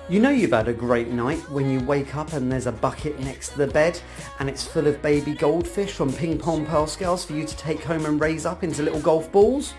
You know you've had a great night when you wake up and there's a bucket next to the bed and it's full of baby goldfish from Pingpongpearlscales for you to take home and raise up into little golf balls.